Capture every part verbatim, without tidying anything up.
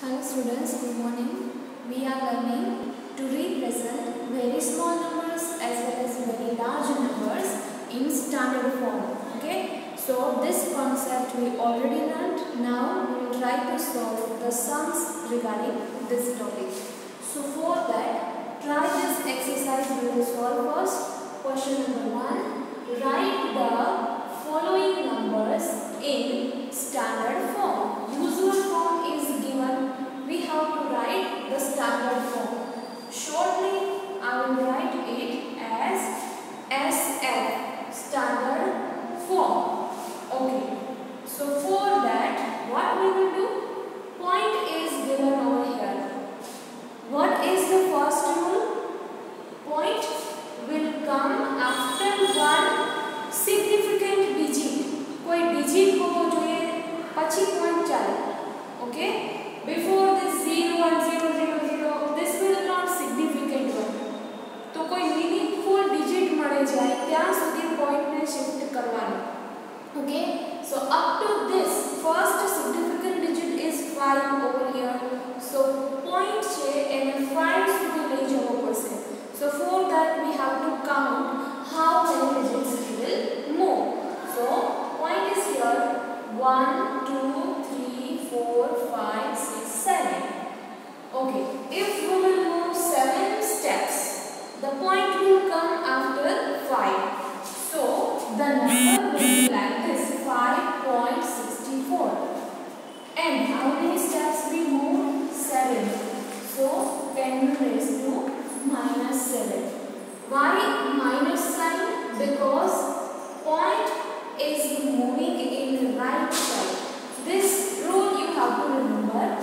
Hello students, good morning. We are learning to represent very small numbers as well as very large numbers in standard form. Okay, so this concept we already learned. Now we will try to solve the sums regarding this topic. So for that, try this exercise. We will solve first. Question number one. Write the following numbers in standard form. Usual form is given. We have to write the standard form. Shortly, I will write it as S F, standard form. Okay. So for that, what we will do? Point is given over here. What is the first rule? Point will come after one significant digit. कोई digit होगा जो ये पची point चाहे. Okay? Before this zero one zero zero zero, this will not significant one. तो कोई meaningful digit मरे जाए त्यां सुधी point ने shift करवाना. Okay? So up to this first significant digit is five over here. So point छे and five सुधी ले जाओ परसे. So for that we have to count how many digits we will move. So point is here one, two, three, four, five, six, seven. Okay, if we will move seven steps, the point will come after five. So the number will be like this, five point six four. And how many steps we moved? seven. So ten raised to minus seven. Why minus sign? Because point is moving in the right side. This rule you have to remember.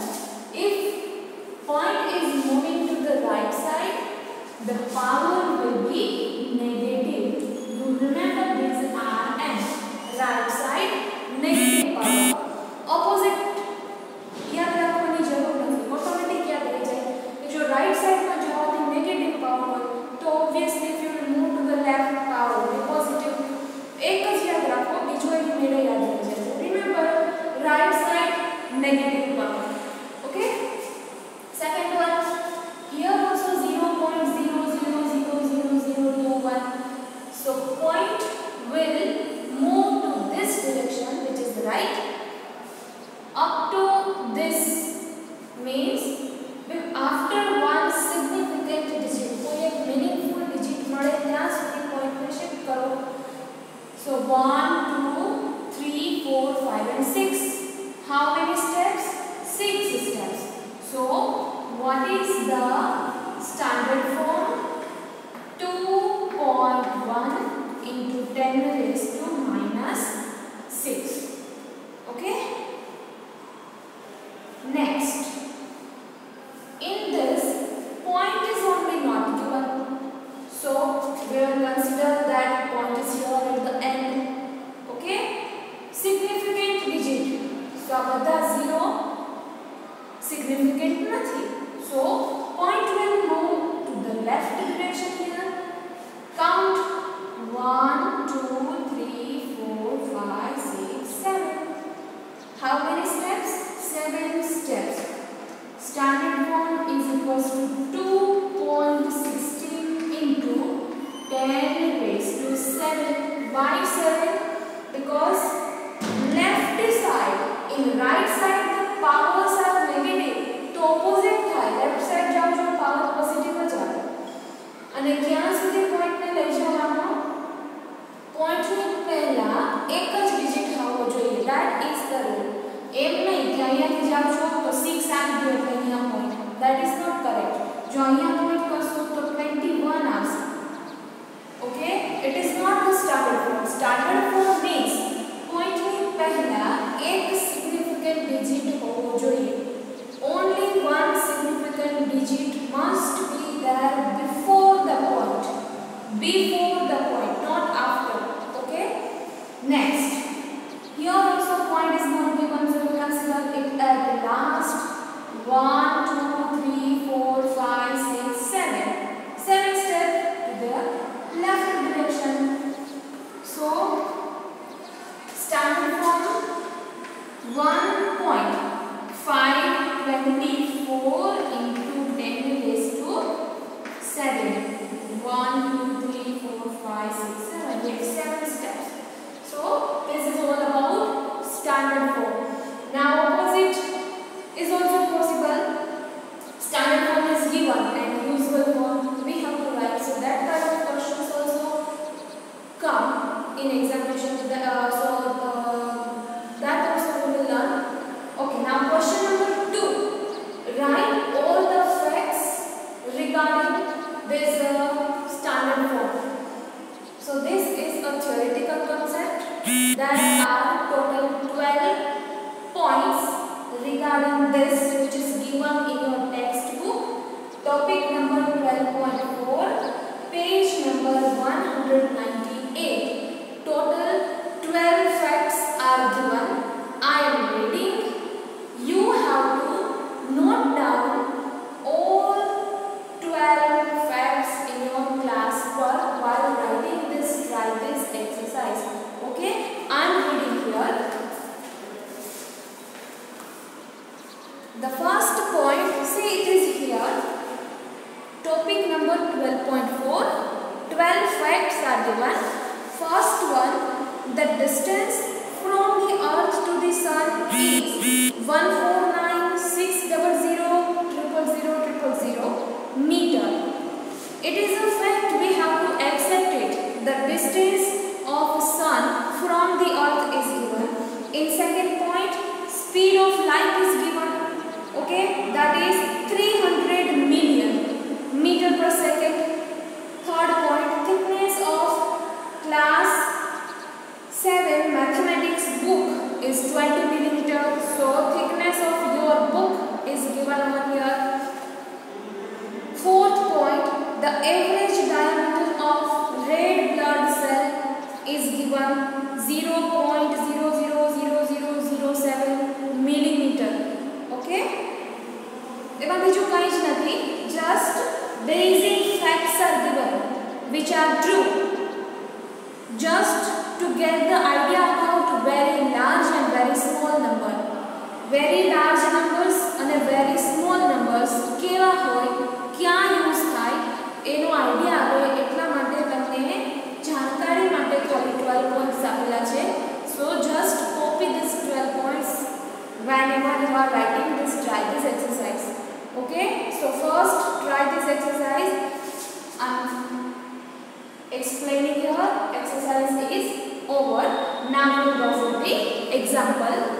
If point is moving to the right side, the power will be negative. You remember this R and right side negative power. Opposite याद रखने जरूर नहीं. Automatic याद रह जाए. जो right side में जाओ तो negative power, तो obviously if you will move to the left power will be positive. एक ज याद रखो, बीचो एक मेरे याद रह जाए. Remember, right side negative power. Okay. Second one, here also zero point zero zero zero zero zero two one. So point will move to this direction, which is right. Up to this means after one significant digit, कोई एक meaningful digit मरे त्यां सुधी point में shift करो. So one, two, three, four, five, and six. How many steps? Six steps. So what is the standard form? Two point one into ten raised to minus six. Okay. Next, in this, point is only not given. So we will consider that point is here at the end. Okay? Significant digit. So abada zero significant nathi. So point will move to the left direction here. Count one, two, three, four, five, six, seven. How many steps? Seven steps. Standard form is equals to two point one six into ten raised to seven. Why seven? Because left side, in right side the powers are negative. तो opposite था. Left side जाओ जो power positive हो जाए. अने क्या सुधी point ने ले जाना? Point में पहला एक ज digit होगा जो ये. That is the rule. एम नहीं कि અહીંયા થી જાવ છો તો six આવી ગયો એટલે અહીંયા point. That is not correct. જો અહીંયા point કરશો તો twenty-one આવશે. Okay, it is not the standard form. Standard form means point ની પહેલા એક significant digit હોવો જોઈએ. Only one significant digit must be there before the point. Before the point, not after. Okay? Next, here also point is not given, so we consider it at the last. one, two, three, four, five, six, seven. Seven steps to the left direction. So standard form seven. one, two, three, four, five, six, seven. We have seven steps. So this is all about standard form. Now opposite is also possible. Standard form is given and usual form we have to write. So that kind of questions also come in examination. Uh, so uh, that also we will learn. Okay, now question number two. Write all the facts regarding this uh, standard form. So this is a theoretical concept. There are total twelve points regarding this which is given in your textbook. Topic number twelve point four, page number one hundred ninety-eight. Total twelve facts are given. I am reading. You have to note down all twelve facts in your class work while writing this, try this exercise. Okay, I am reading here. The first point, see it is here. Topic number twelve point four. twelve facts are given. First one, the distance from the earth to the sun is one four nine six zero zero zero zero zero zero meter. It is a fact, we have to accept it. The distance of sun from the earth is given. In second point, speed of light is given. Okay, that is three hundred million meter per second. Third point, thickness of class seven mathematics book is twenty millimeter. So thickness of your book is given over here. Fourth point, the average diameter of red blood cell is given zero point zero zero zero zero zero seven millimeter. Okay, એમાં બીજું કંઈ જ નથી, just basic facts are given which are true, just to get the idea about very large and very small number. Very large numbers and very small numbers કેવા હોય, ક્યાં use થાય એનો આઈડિયા આવે, એટલા માટે તમને જાણકારી માટે ખાલી twelve points આપેલા છે. So just copy this twelve points whenever you are writing this, try this exercise. Okay, so first try this exercise. I am explaining here. Exercise is over. Now we will go for the example.